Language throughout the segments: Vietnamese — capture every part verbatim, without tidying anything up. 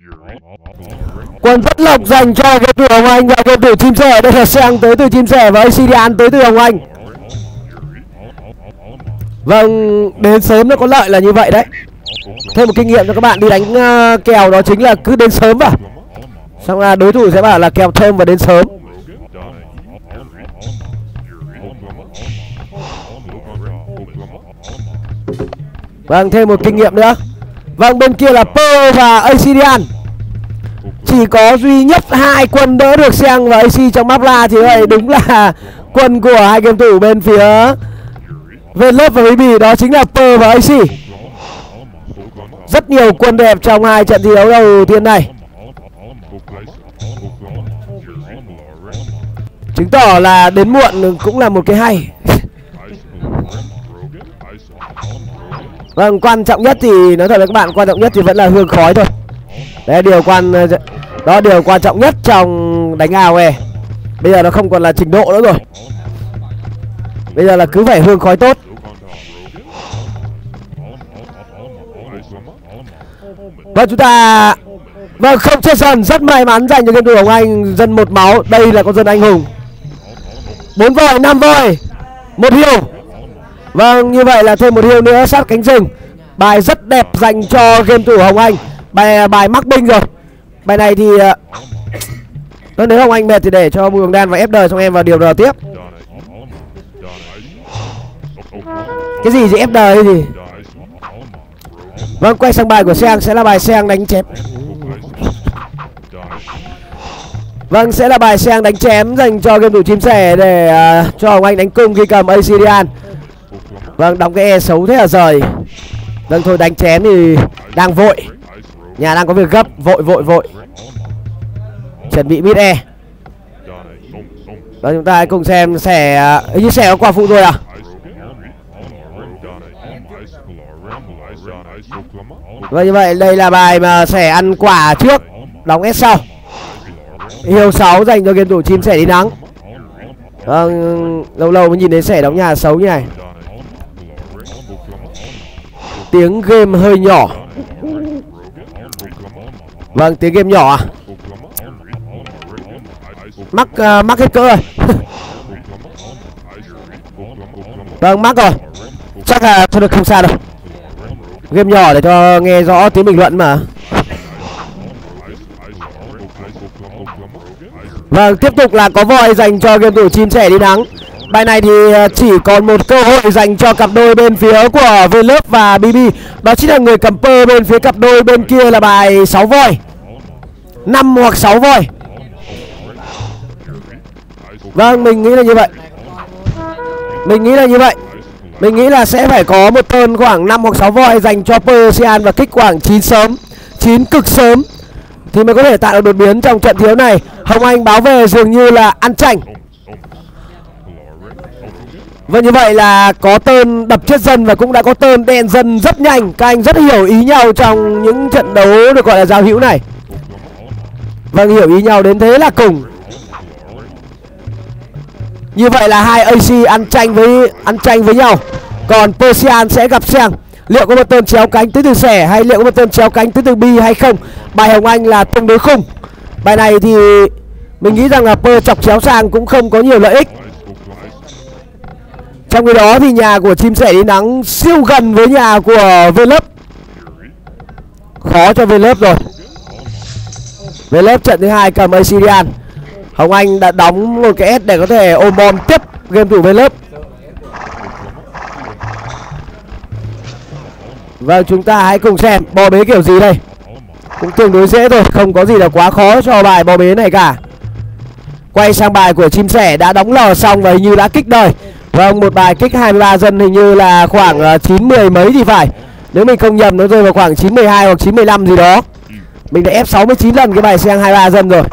Quân Bất Lộc dành cho game thủ Hồng Anh và game thủ Chim Sẻ. Đây là Sang tới từ Chim Sẻ và a xê Dian tới từ Hồng Anh. Vâng, đến sớm nó có lợi là như vậy đấy. Thêm một kinh nghiệm cho các bạn đi đánh uh, kèo, đó chính là cứ đến sớm vào. Xong là đối thủ sẽ bảo là kèo thơm và đến sớm. Vâng, thêm một kinh nghiệm nữa. Vâng, bên kia là Pearl và a xê Dian. Chỉ có duy nhất hai quân đỡ được Sang và a xê trong map la thì vậy đúng là quân của hai game thủ bên phía Vlove và bê bê, đó chính là Pearl và a xê. Rất nhiều quân đẹp trong hai trận thi đấu đầu tiên này, chứng tỏ là đến muộn cũng là một cái hay. Vâng, quan trọng nhất thì nói thật với các bạn, quan trọng nhất thì vẫn là hương khói thôi. Đấy là điều quan đó điều quan trọng nhất trong đánh a o e. Bây giờ nó không còn là trình độ nữa rồi, bây giờ là cứ phải hương khói tốt. Vâng, chúng ta vâng không chết dần, rất may mắn dành cho game thủ Hồng Anh, dân một máu. Đây là con dân anh hùng, bốn voi, năm voi, một hiêu. Vâng, như vậy là thêm một hiêu nữa sát cánh rừng. Bài rất đẹp dành cho game thủ Hồng Anh. Bài bài mắc binh rồi. Bài này thì uh, nếu Hồng Anh mệt thì để cho Bùi Hồng Đan và ép đời xong em vào điều đờ tiếp. Cái gì gì ép đời hay gì? Vâng, quay sang bài của Sang sẽ là bài Sang đánh chém. Vâng, sẽ là bài Sang đánh chém dành cho game thủ Chim Sẻ để uh, cho Hồng Anh đánh cung khi cầm a xê Dian. Vâng, đóng cái e xấu thế là rời. Vâng, thôi đánh chém thì đang vội, nhà đang có việc gấp, vội vội vội chuẩn bị mid e. Vâng, chúng ta hãy cùng xem Sẻ, hình như Sẻ có quả phụ rồi à? Vâng, như vậy đây là bài mà Sẻ ăn quả trước, đóng S sau. Hiêu sáu dành cho game thủ Chim Sẻ đi nắng. Vâng, lâu lâu mới nhìn thấy Sẻ đóng nhà xấu như này. Tiếng game hơi nhỏ. Vâng, tiếng game nhỏ à? Mắc uh, mắc hết cỡ rồi. Vâng, mắc rồi. Chắc là thôi được, không sao đâu. Game nhỏ để cho nghe rõ tiếng bình luận mà. Vâng, tiếp tục là có voi dành cho game thủ Chim Sẻ đi nắng. Bài này thì chỉ còn một cơ hội dành cho cặp đôi bên phía của Vlove và bê bê. Đó chính là người cầm pơ bên phía cặp đôi bên kia là bài sáu voi, năm hoặc sáu voi. Vâng, mình nghĩ là như vậy. Mình nghĩ là như vậy. Mình nghĩ là sẽ phải có một turn khoảng năm hoặc sáu voi dành cho Persian và kích khoảng chín sớm, chín cực sớm thì mới có thể tạo được đột biến trong trận thiếu này. Hồng Anh báo về dường như là ăn chành. Vâng, như vậy là có tơn đập chết dân và cũng đã có tơn đen dân rất nhanh. Các anh rất hiểu ý nhau trong những trận đấu được gọi là giao hữu này. Vâng, hiểu ý nhau đến thế là cùng. Như vậy là hai a xê ăn tranh với ăn tranh với nhau. Còn Persian sẽ gặp Sang. Liệu có một tơn chéo cánh tới từ Sẻ hay liệu có một tơn chéo cánh tới từ Bi hay không? Bài Hồng Anh là tương đối khung. Bài này thì mình nghĩ rằng là Per chọc chéo Sang cũng không có nhiều lợi ích. Trong khi đó thì nhà của Chim Sẻ đi nắng siêu gần với nhà của Vlove. Khó cho Vlove rồi. Vlove trận thứ hai cầm a xê Dian. Hồng Anh đã đóng một cái S để có thể ôm bom tiếp game thủ Vlove. Vâng, chúng ta hãy cùng xem bò bế kiểu gì đây. Cũng tương đối dễ thôi, không có gì là quá khó cho bài bò bế này cả. Quay sang bài của Chim Sẻ đã đóng lò xong và hình như đã kích đời. Vâng, một bài kích hai mươi ba dân hình như là khoảng chín mươi mấy thì phải. Nếu mình không nhầm nó rơi vào khoảng chín mươi hai hoặc chín mươi lăm gì đó. Mình đã ép sáu mươi chín lần cái bài Sang hai mươi ba dân rồi.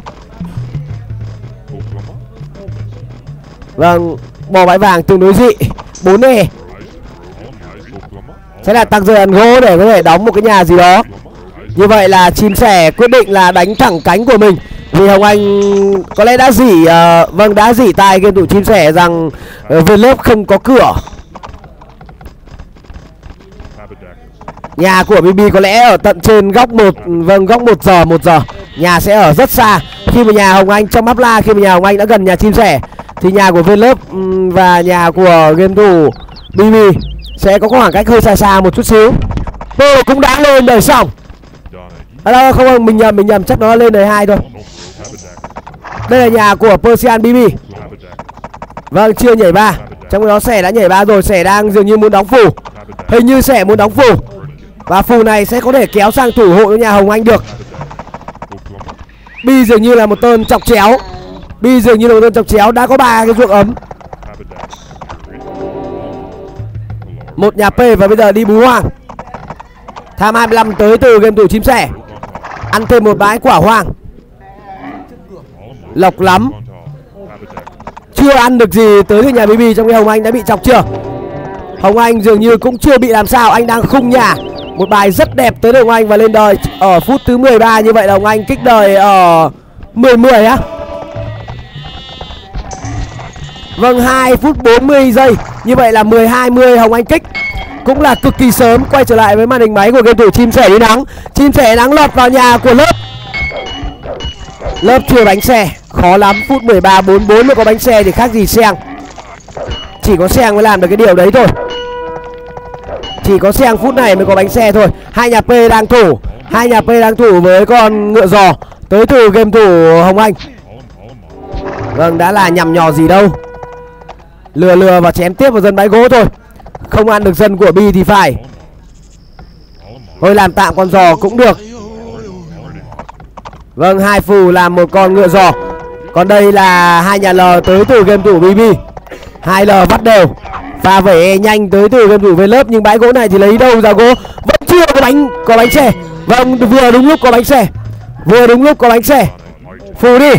Vâng, bò bãi vàng tương đối dị, bốn e. Sẽ là tăng giờ ăn gỗ để có thể đóng một cái nhà gì đó. Như vậy là Chim Sẻ quyết định là đánh thẳng cánh của mình. Vì Hồng Anh có lẽ đã dỉ uh, vâng đã dỉ tai game thủ Chim Sẻ rằng uh, Vlove không có cửa. Nhà của bê bê có lẽ ở tận trên góc một, vâng, góc một giờ, một giờ. Nhà sẽ ở rất xa. Khi mà nhà Hồng Anh trong map la, khi mà nhà Hồng Anh đã gần nhà chim sẻ thì nhà của Vlove và nhà của game thủ bê bê sẽ có khoảng cách hơi xa xa một chút xíu. Tôi cũng đã lên đời xong. À đâu, không không, mình nhầm, mình nhầm, chắc nó lên đời hai thôi. Đây là nhà của Persian bê bê. Vâng, chưa nhảy ba. Trong đó Sẻ đã nhảy ba rồi. Sẻ đang dường như muốn đóng phù. Hình như Sẻ muốn đóng phù. Và phù này sẽ có thể kéo sang thủ hộ cho nhà Hồng Anh được. Bi dường như là một tên chọc chéo. Bi dường như là một tên chọc chéo. Đã có ba cái ruộng ấm. Một nhà P và bây giờ đi bú hoang. Tham hai mươi lăm tới từ game thủ chim sẻ. Ăn thêm một bãi quả hoang. Lộc lắm. Chưa ăn được gì tới từ nhà bê bê, trong khi Hồng Anh đã bị chọc chưa. Hồng Anh dường như cũng chưa bị làm sao. Anh đang khung nhà. Một bài rất đẹp tới từ Hồng Anh và lên đời ở phút thứ mười ba. Như vậy là Hồng Anh kích đời ở mười mười á. Vâng, hai phút bốn mươi giây. Như vậy là mười hai mươi Hồng Anh kích. Cũng là cực kỳ sớm. Quay trở lại với màn hình máy của game thủ chim sẻ đi nắng. Chim sẻ nắng lọt vào nhà của lớp. Lớp chưa bánh xe. Khó lắm. Phút mười ba bốn bốn mới có bánh xe thì khác gì Seng. Chỉ có Seng mới làm được cái điều đấy thôi. Chỉ có Seng phút này mới có bánh xe thôi. Hai nhà P đang thủ. Hai nhà P đang thủ với con ngựa giò tới từ game thủ Hồng Anh. Vâng, đã là nhằm nhò gì đâu. Lừa lừa và chém tiếp vào dân bãi gỗ thôi. Không ăn được dân của Bi thì phải. Thôi làm tạm con giò cũng được. Vâng, hai phù làm một con ngựa giò. Còn đây là hai nhà L tới từ game thủ bê bê. Hai L vắt đều. Pha vẩy nhanh tới từ game thủ Vlove. Nhưng bãi gỗ này thì lấy đâu ra gỗ. Vẫn chưa có bánh, có bánh xe. Vâng, vừa đúng lúc có bánh xe. Vừa đúng lúc có bánh xe. Phù đi.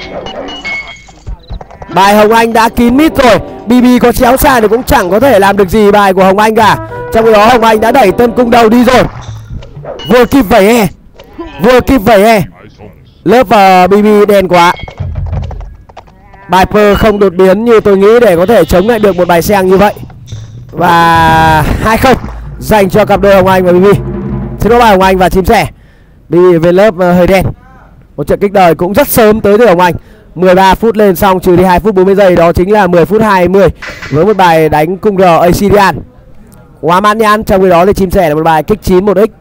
Bài Hồng Anh đã kín mít rồi. bê bê có chéo xa thì cũng chẳng có thể làm được gì bài của Hồng Anh cả. Trong khi đó Hồng Anh đã đẩy tân cung đầu đi rồi. Vừa kịp vẩy e. Vừa kịp vẩy e. Lớp và bê bê đen quá. Bài Per không đột biến như tôi nghĩ để có thể chống lại được một bài Seng như vậy. Và hai không dành cho cặp đôi Hồng Anh và bê bê. Xin lỗi bài Hồng Anh và chim sẻ. bê bê về lớp hơi đen. Một trận kích đời cũng rất sớm tới từ Hồng Anh. mười ba phút lên xong trừ đi hai phút bốn mươi giây. Đó chính là mười phút hai mươi. Với một bài đánh cung R Asian. Quá mãn nhãn. Trong khi đó thì chim sẻ là một bài kích chín một x.